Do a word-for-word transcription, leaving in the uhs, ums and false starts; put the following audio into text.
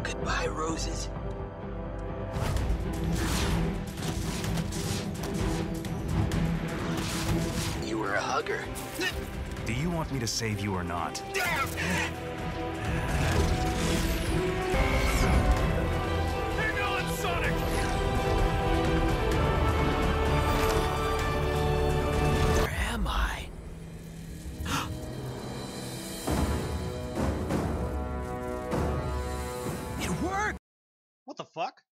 Goodbye, roses. You were a hugger. Do you want me to save you or not? Hang on, Sonic! Where am I? It worked! What the fuck?